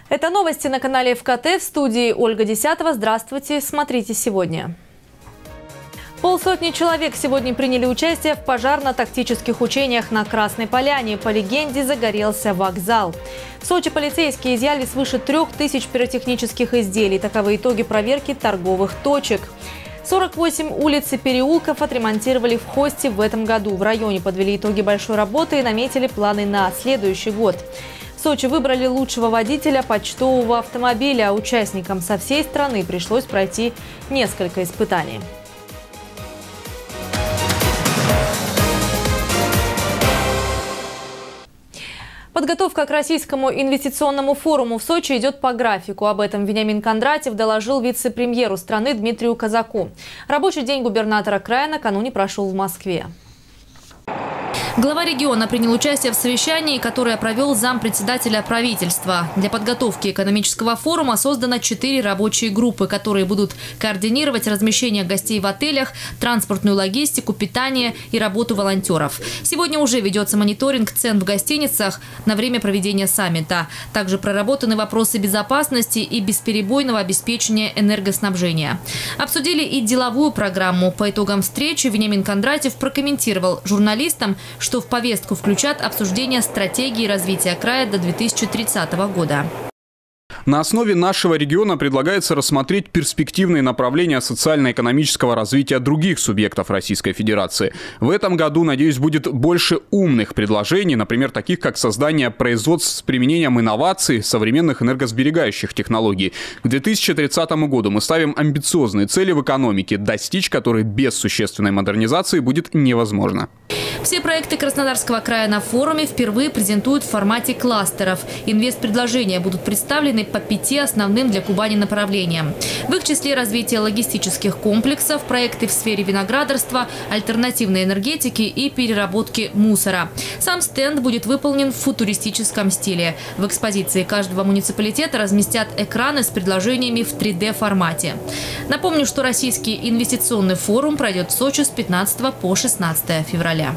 Это новости на канале ФКТ. В студии Ольга Десятова. Здравствуйте. Смотрите сегодня. 500 человек сегодня приняли участие в пожарно-тактических учениях на Красной Поляне. По легенде, загорелся вокзал. В Сочи полицейские изъяли свыше 3000 пиротехнических изделий. Таковы итоги проверки торговых точек. 48 улиц и переулков отремонтировали в Хосте в этом году. В районе подвели итоги большой работы и наметили планы на следующий год. В Сочи выбрали лучшего водителя почтового автомобиля. Участникам со всей страны пришлось пройти несколько испытаний. Подготовка к российскому инвестиционному форуму в Сочи идет по графику. Об этом Вениамин Кондратьев доложил вице-премьеру страны Дмитрию Казаку. Рабочий день губернатора края накануне прошел в Москве. Глава региона принял участие в совещании, которое провел зампредседателя правительства. Для подготовки экономического форума создано 4 рабочие группы, которые будут координировать размещение гостей в отелях, транспортную логистику, питание и работу волонтеров. Сегодня уже ведется мониторинг цен в гостиницах на время проведения саммита. Также проработаны вопросы безопасности и бесперебойного обеспечения энергоснабжения. Обсудили и деловую программу. По итогам встречи Вениамин Кондратьев прокомментировал журналистам, что в повестку включат обсуждение стратегии развития края до 2030 года. На основе нашего региона предлагается рассмотреть перспективные направления социально-экономического развития других субъектов Российской Федерации. В этом году, надеюсь, будет больше умных предложений, например, таких как создание производств с применением инноваций, современных энергосберегающих технологий. К 2030 году мы ставим амбициозные цели в экономике, достичь которой без существенной модернизации будет невозможно. Все проекты Краснодарского края на форуме впервые презентуют в формате кластеров. Инвестпредложения будут представлены по 5 основным для Кубани направлениям. В их числе развитие логистических комплексов, проекты в сфере виноградарства, альтернативной энергетики и переработки мусора. Сам стенд будет выполнен в футуристическом стиле. В экспозиции каждого муниципалитета разместят экраны с предложениями в 3D-формате. Напомню, что Российский инвестиционный форум пройдет в Сочи с 15 по 16 февраля.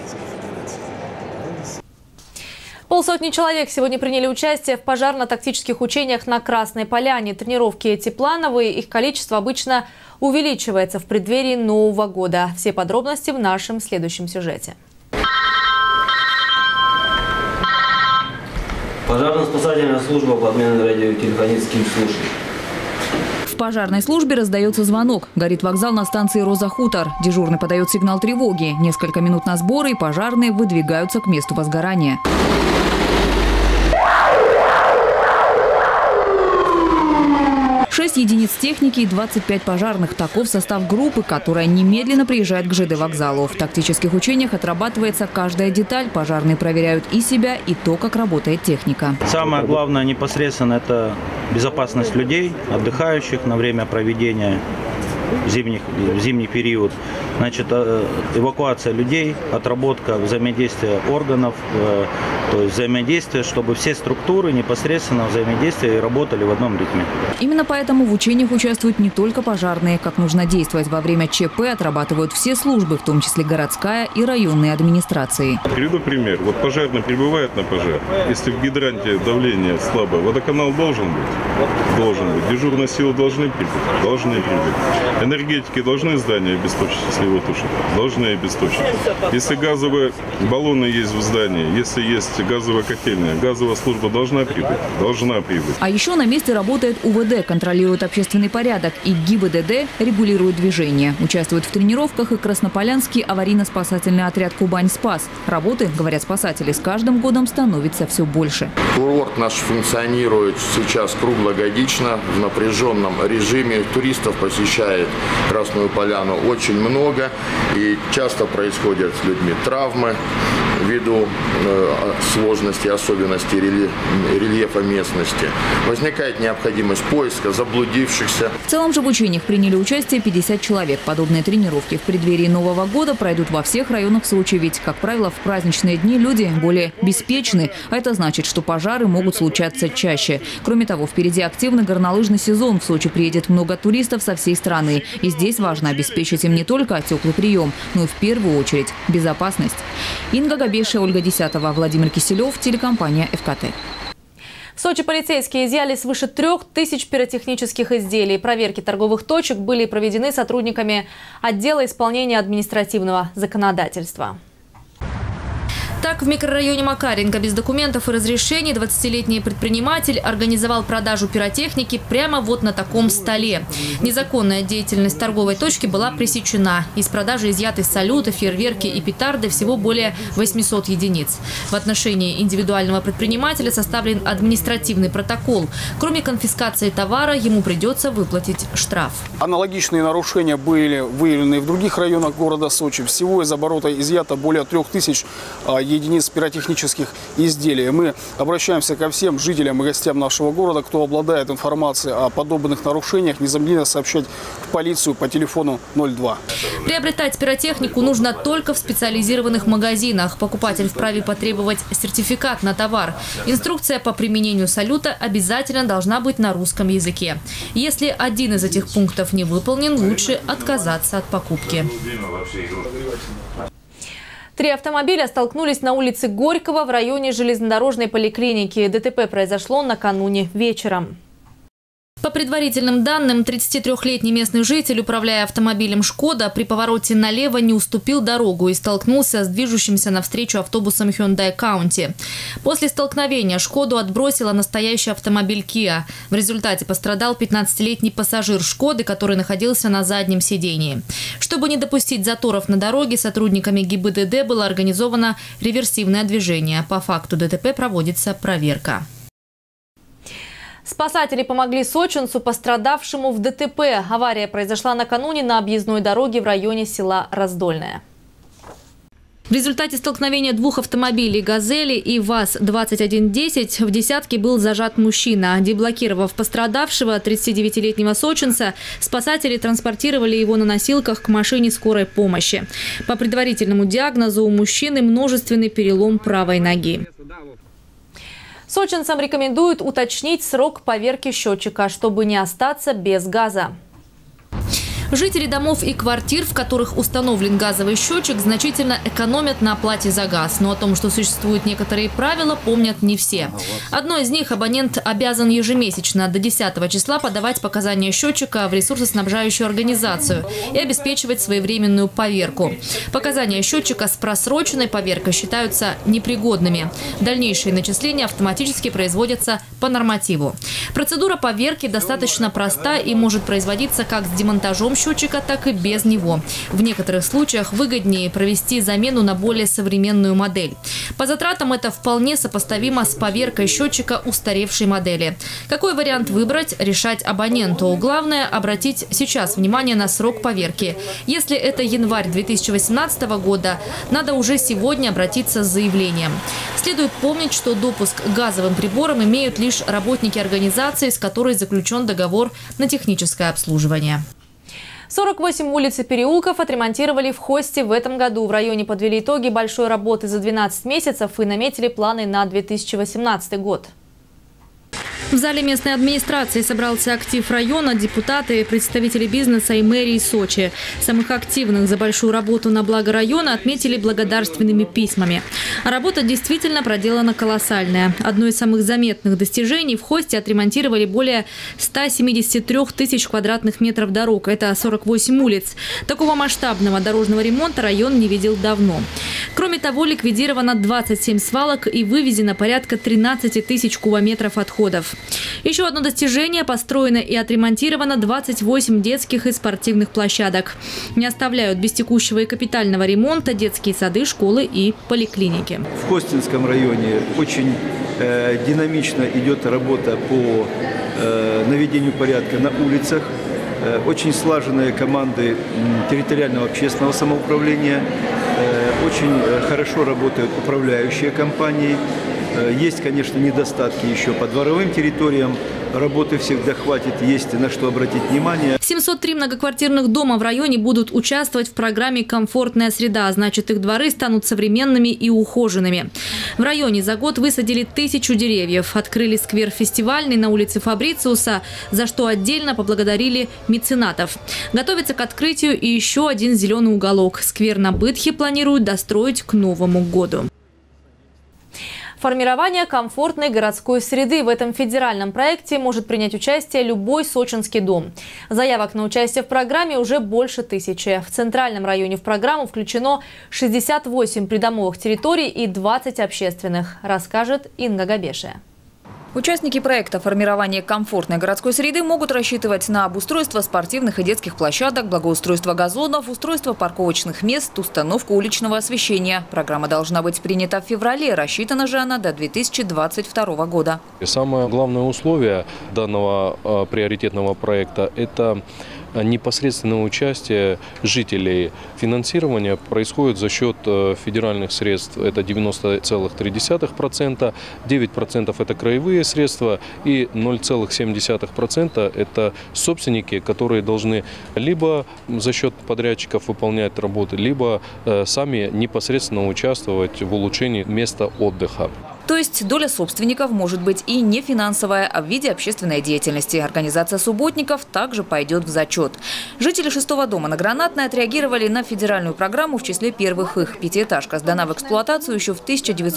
500 человек сегодня приняли участие в пожарно-тактических учениях на Красной Поляне. Тренировки эти плановые, их количество обычно увеличивается в преддверии Нового года. Все подробности в нашем следующем сюжете. Пожарно-спасательная служба подмены радиотелефоническим службам. В пожарной службе раздается звонок. Горит вокзал на станции Роза-Хутор. Дежурный подает сигнал тревоги. Несколько минут на сборы, и пожарные выдвигаются к месту возгорания. Единиц техники и 25 пожарных. Таков состав группы, которая немедленно приезжает к ЖД вокзалу. В тактических учениях отрабатывается каждая деталь. Пожарные проверяют и себя, и то, как работает техника. Самое главное непосредственно – это безопасность людей, отдыхающих на время проведения в зимний период. Значит, эвакуация людей, отработка взаимодействия органов, то есть взаимодействие, чтобы все структуры непосредственно взаимодействия и работали в одном ритме. Именно поэтому в учениях участвуют не только пожарные. Как нужно действовать во время ЧП, отрабатывают все службы, в том числе городская и районные администрации. Приведу пример. Вот пожарный прибывает на пожар. Если в гидранте давление слабое, водоканал должен быть? Должен быть. Дежурные силы должны прибыть? Должны прибыть. Энергетики должны здание обесточить, если его тушат? Должны обесточить. Если газовые баллоны есть в здании, если есть газовая котельная, газовая служба должна прибыть? Должна прибыть. А еще на месте работает УВД, контролирует общественный порядок, и ГИБДД регулирует движение. Участвует в тренировках и Краснополянский аварийно-спасательный отряд «Кубань-Спас». Работы, говорят спасатели, с каждым годом становится все больше. Курорт наш функционирует сейчас круглогодично в напряженном режиме. Туристов посещает Красную Поляну очень много, и часто происходят с людьми травмы ввиду сложности, особенностей рельефа местности. Возникает необходимость поиска заблудившихся. В целом же в учениях приняли участие 50 человек. Подобные тренировки в преддверии Нового года пройдут во всех районах Сочи. Ведь, как правило, в праздничные дни люди более беспечны. А это значит, что пожары могут случаться чаще. Кроме того, впереди активный горнолыжный сезон. В Сочи приедет много туристов со всей страны. И здесь важно обеспечить им не только теплый прием, но и в первую очередь безопасность. Инга Габеша, Ольга Десятова, Владимир Киселев, телекомпания ФКТ. В Сочи полицейские изъяли свыше 3000 пиротехнических изделий. Проверки торговых точек были проведены сотрудниками отдела исполнения административного законодательства. Так, в микрорайоне Макаренко без документов и разрешений 20-летний предприниматель организовал продажу пиротехники прямо вот на таком столе. Незаконная деятельность торговой точки была пресечена. Из продажи изъяты салюты, фейерверки и петарды всего более 800 единиц. В отношении индивидуального предпринимателя составлен административный протокол. Кроме конфискации товара, ему придется выплатить штраф. Аналогичные нарушения были выявлены в других районах города Сочи. Всего из оборота изъято более 3000 единиц пиротехнических изделий. Мы обращаемся ко всем жителям и гостям нашего города, кто обладает информацией о подобных нарушениях, незамедлительно сообщать в полицию по телефону 02. Приобретать пиротехнику нужно только в специализированных магазинах. Покупатель вправе потребовать сертификат на товар. Инструкция по применению салюта обязательно должна быть на русском языке. Если один из этих пунктов не выполнен, лучше отказаться от покупки. 3 автомобиля столкнулись на улице Горького в районе железнодорожной поликлиники. ДТП произошло накануне вечером. По предварительным данным, 33-летний местный житель, управляя автомобилем «Шкода», при повороте налево не уступил дорогу и столкнулся с движущимся навстречу автобусом Hyundai County. После столкновения «Шкоду» отбросила настоящий автомобиль Kia. В результате пострадал 15-летний пассажир «Шкоды», который находился на заднем сидении. Чтобы не допустить заторов на дороге, сотрудниками ГИБДД было организовано реверсивное движение. По факту ДТП проводится проверка. Спасатели помогли сочинцу, пострадавшему в ДТП. Авария произошла накануне на объездной дороге в районе села Раздольное. В результате столкновения двух автомобилей «Газели» и ВАЗ-2110 в десятке был зажат мужчина. Деблокировав пострадавшего, 39-летнего сочинца, спасатели транспортировали его на носилках к машине скорой помощи. По предварительному диагнозу у мужчины множественный перелом правой ноги. Сочинцам рекомендуют уточнить срок поверки счетчика, чтобы не остаться без газа. Жители домов и квартир, в которых установлен газовый счетчик, значительно экономят на оплате за газ. Но о том, что существуют некоторые правила, помнят не все. Одно из них – абонент обязан ежемесячно до 10 числа подавать показания счетчика в ресурсоснабжающую организацию и обеспечивать своевременную поверку. Показания счетчика с просроченной поверкой считаются непригодными. Дальнейшие начисления автоматически производятся по нормативу. Процедура поверки достаточно проста и может производиться как с демонтажом счетчика, так и без него. В некоторых случаях выгоднее провести замену на более современную модель. По затратам это вполне сопоставимо с поверкой счетчика устаревшей модели. Какой вариант выбрать, решать абоненту. Главное – обратить сейчас внимание на срок поверки. Если это январь 2018 года, надо уже сегодня обратиться с заявлением. Следует помнить, что допуск к газовым приборам имеют лишь работники организации, с которой заключен договор на техническое обслуживание. 48 улиц и переулков отремонтировали в Хосте в этом году. В районе подвели итоги большой работы за 12 месяцев и наметили планы на 2018 год. В зале местной администрации собрался актив района, депутаты, представители бизнеса и мэрии Сочи. Самых активных за большую работу на благо района отметили благодарственными письмами. А работа действительно проделана колоссальная. Одно из самых заметных достижений – в Хосте отремонтировали более 173 тысяч квадратных метров дорог. Это 48 улиц. Такого масштабного дорожного ремонта район не видел давно. Кроме того, ликвидировано 27 свалок и вывезено порядка 13 тысяч кубометров отходов. Еще одно достижение – построено и отремонтировано 28 детских и спортивных площадок. Не оставляют без текущего и капитального ремонта детские сады, школы и поликлиники. В Хостинском районе очень динамично идет работа по наведению порядка на улицах. Очень слаженные команды территориального общественного самоуправления. Очень хорошо работают управляющие компании. Есть, конечно, недостатки еще по дворовым территориям. Работы всегда хватит, есть на что обратить внимание. 703 многоквартирных дома в районе будут участвовать в программе «Комфортная среда». Значит, их дворы станут современными и ухоженными. В районе за год высадили 1000 деревьев. Открыли сквер фестивальный на улице Фабрициуса, за что отдельно поблагодарили меценатов. Готовится к открытию и еще один зеленый уголок. Сквер на Бытхе планируют достроить к Новому году. Формирование комфортной городской среды. В этом федеральном проекте может принять участие любой сочинский дом. Заявок на участие в программе уже больше 1000. В центральном районе в программу включено 68 придомовых территорий и 20 общественных, расскажет Инга Габешия. Участники проекта формирования комфортной городской среды могут рассчитывать на обустройство спортивных и детских площадок, благоустройство газонов, устройство парковочных мест, установку уличного освещения. Программа должна быть принята в феврале, рассчитана же она до 2022 года. Самое главное условие данного приоритетного проекта – это непосредственное участие жителей. Финансирование происходит за счет федеральных средств, это 90,3%, 9% это краевые средства и 0,7% это собственники, которые должны либо за счет подрядчиков выполнять работы, либо сами непосредственно участвовать в улучшении места отдыха. То есть доля собственников может быть и не финансовая, а в виде общественной деятельности. Организация субботников также пойдет в зачет. Жители 6-го дома на Гранатной отреагировали на федеральную программу в числе первых. Их пятиэтажка сдана в эксплуатацию еще в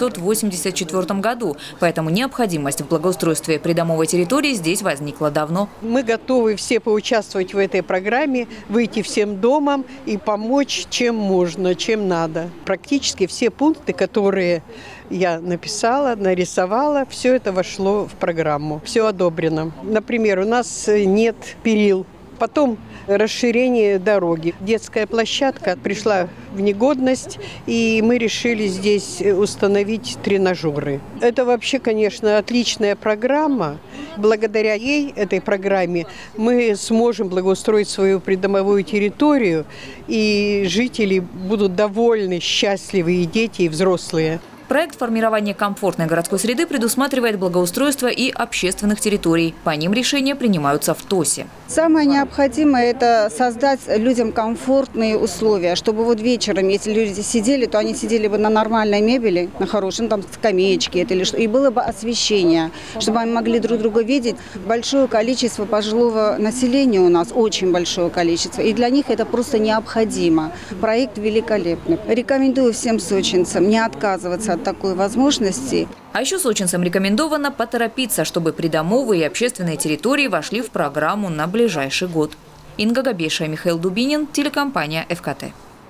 1984 году. Поэтому необходимость в благоустройстве придомовой территории здесь возникла давно. Мы готовы все поучаствовать в этой программе, выйти всем домам и помочь, чем можно, чем надо. Практически все пункты, которые я написала, нарисовала, все это вошло в программу. Все одобрено. Например, у нас нет перил. Потом расширение дороги. Детская площадка пришла в негодность, и мы решили здесь установить тренажеры. Это вообще, конечно, отличная программа. Благодаря ей, этой программе, мы сможем благоустроить свою придомовую территорию, и жители будут довольны, счастливы, и дети, и взрослые. Проект формирования комфортной городской среды предусматривает благоустройство и общественных территорий. По ним решения принимаются в ТОСе. Самое необходимое – это создать людям комфортные условия, чтобы вот вечером, если люди сидели, то они сидели бы на нормальной мебели, на хорошей, там скамеечки или что, и было бы освещение, чтобы они могли друг друга видеть. Большое количество пожилого населения у нас, очень большое количество, и для них это просто необходимо. Проект великолепный. Рекомендую всем сочинцам не отказываться от такой возможности. А еще сочинцам рекомендовано поторопиться, чтобы придомовые и общественные территории вошли в программу на ближайший год. Инга Габешия, Михаил Дубинин, телекомпания ФКТ.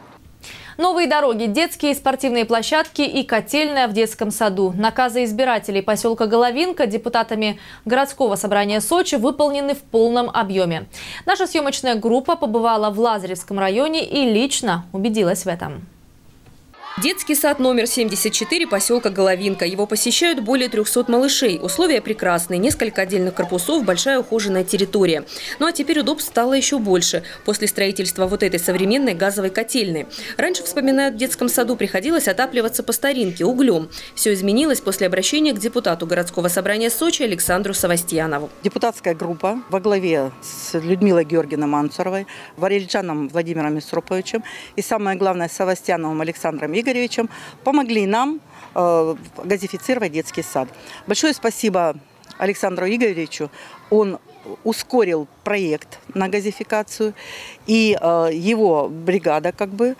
Новые дороги, детские и спортивные площадки и котельная в детском саду. Наказы избирателей поселка Головинка депутатами городского собрания Сочи выполнены в полном объеме. Наша съемочная группа побывала в Лазаревском районе и лично убедилась в этом. Детский сад номер 74 поселка Головинка. Его посещают более 300 малышей. Условия прекрасные. Несколько отдельных корпусов, большая ухоженная территория. Ну а теперь удобств стало еще больше после строительства вот этой современной газовой котельной. Раньше, вспоминают, в детском саду приходилось отапливаться по старинке, углем. Все изменилось после обращения к депутату городского собрания Сочи Александру Савастьянову. Депутатская группа во главе с Людмилой Георгиевной Мансуровой, Варельчаном Владимиром Исроповичем и, самое главное, Савастьяновым Александром Игоревичем помогли нам газифицировать детский сад. Большое спасибо Александру Игоревичу. Он ускорил проект на газификацию, и его бригада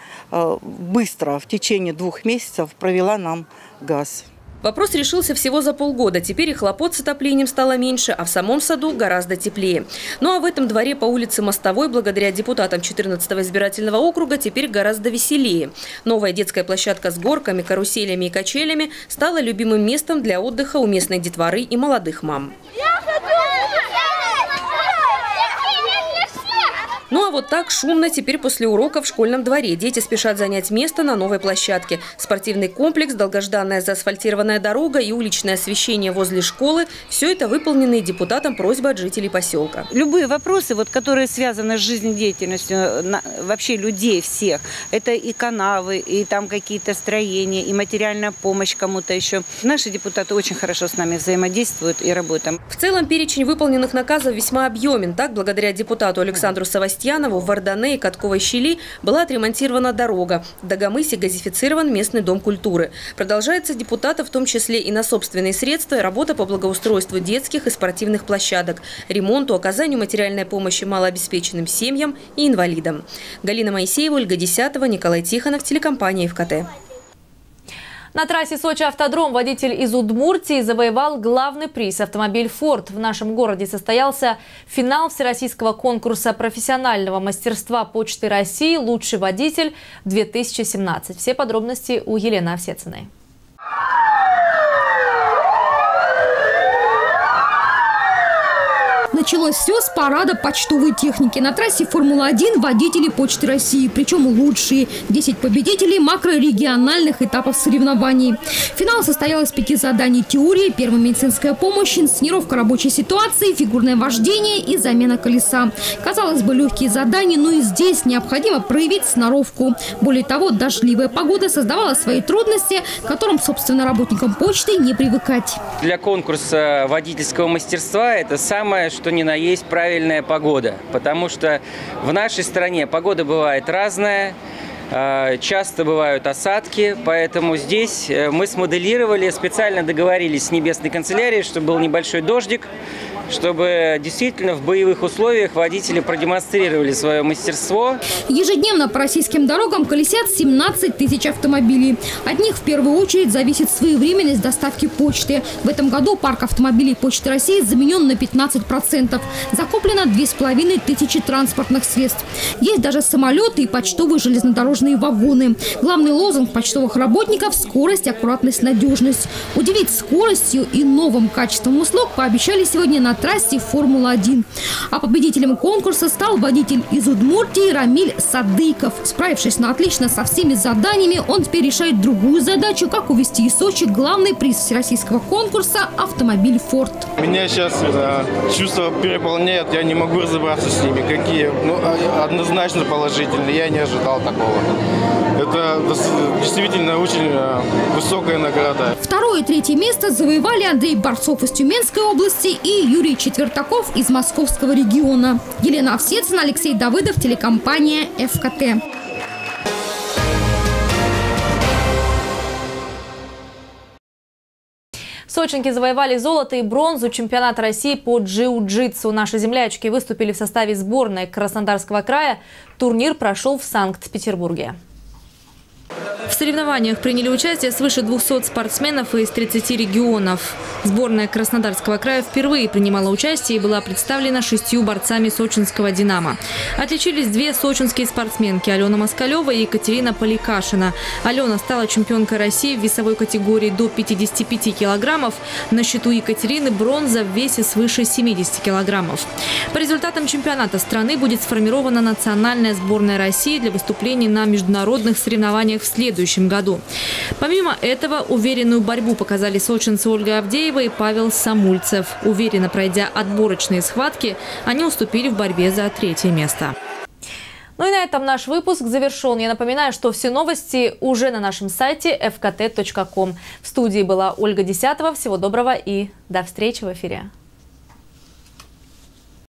быстро в течение 2 месяцев провела нам газ. Вопрос решился всего за полгода. Теперь и хлопот с отоплением стало меньше, а в самом саду гораздо теплее. Ну а в этом дворе по улице Мостовой, благодаря депутатам 14-го избирательного округа, теперь гораздо веселее. Новая детская площадка с горками, каруселями и качелями стала любимым местом для отдыха у местной детворы и молодых мам. Ну а вот так шумно теперь после урока в школьном дворе. Дети спешат занять место на новой площадке. Спортивный комплекс, долгожданная заасфальтированная дорога и уличное освещение возле школы – все это выполненные депутатом просьбы от жителей поселка. Любые вопросы, которые связаны с жизнедеятельностью вообще людей всех, это и канавы, и там какие-то строения, и материальная помощь кому-то еще. Наши депутаты очень хорошо с нами взаимодействуют и работаем. В целом перечень выполненных наказов весьма объемен. Так, благодаря депутату Александру Савастьянову в Вардане и Катковой щели была отремонтирована дорога. В Дагомысе газифицирован местный дом культуры. Продолжается депутата, в том числе и на собственные средства, работа по благоустройству детских и спортивных площадок, ремонту, оказанию материальной помощи малообеспеченным семьям и инвалидам. Галина Моисеева, Ольга Десятова, Николай Тихонов, телекомпания ФКТ. На трассе Сочи-Автодром водитель из Удмуртии завоевал главный приз – автомобиль «Форд». В нашем городе состоялся финал всероссийского конкурса профессионального мастерства Почты России «Лучший водитель-2017». Все подробности у Елены Овсецыной. Началось все с парада почтовой техники. На трассе Формула-1 водители Почты России, причем лучшие. 10 победителей макрорегиональных этапов соревнований. Финал состоял из 5 заданий: теория, первая медицинская помощь, инсценировка рабочей ситуации, фигурное вождение и замена колеса. Казалось бы, легкие задания, но и здесь необходимо проявить сноровку. Более того, дождливая погода создавала свои трудности, к которым, собственно, работникам почты не привыкать. Для конкурса водительского мастерства это самое, что ни на есть, правильная погода. Потому что в нашей стране погода бывает разная, часто бывают осадки, поэтому здесь мы смоделировали, специально договорились с Небесной канцелярией, чтобы был небольшой дождик, чтобы действительно в боевых условиях водители продемонстрировали свое мастерство. Ежедневно по российским дорогам колесят 17 тысяч автомобилей. От них в первую очередь зависит своевременность доставки почты. В этом году парк автомобилей Почты России заменен на 15%. Закуплено 2500 транспортных средств. Есть даже самолеты и почтовые железнодорожные вагоны. Главный лозунг почтовых работников – скорость, аккуратность, надежность. Удивить скоростью и новым качеством услуг пообещали сегодня на трассе Формула-1. А победителем конкурса стал водитель из Удмуртии Рамиль Садыков. Справившись на отлично со всеми заданиями, он теперь решает другую задачу – как увезти из Сочи главный приз всероссийского конкурса – автомобиль «Форд». Меня сейчас чувства переполняют, я не могу разобраться с ними. Какие? Однозначно положительные, я не ожидал такого. Это действительно очень высокая награда. Второе и третье место завоевали Андрей Борцов из Тюменской области и Юрий Четвертаков из Московского региона. Елена Овсецына, Алексей Давыдов, телекомпания ФКТ. Сочинки завоевали золото и бронзу чемпионата России по джиу-джитсу. Наши землячки выступили в составе сборной Краснодарского края. Турнир прошел в Санкт-Петербурге. В соревнованиях приняли участие свыше 200 спортсменов из 30 регионов. Сборная Краснодарского края впервые принимала участие и была представлена 6 борцами сочинского «Динамо». Отличились 2 сочинские спортсменки – Алена Москалева и Екатерина Поликашина. Алена стала чемпионкой России в весовой категории до 55 килограммов. На счету Екатерины бронза в весе свыше 70 килограммов. По результатам чемпионата страны будет сформирована национальная сборная России для выступлений на международных соревнованиях в следующем году. Помимо этого, уверенную борьбу показали сочинцы Ольга Авдеева и Павел Самульцев. Уверенно пройдя отборочные схватки, они уступили в борьбе за 3-е место. Ну и на этом наш выпуск завершен. Я напоминаю, что все новости уже на нашем сайте fkt.com. В студии была Ольга Десятова. Всего доброго и до встречи в эфире.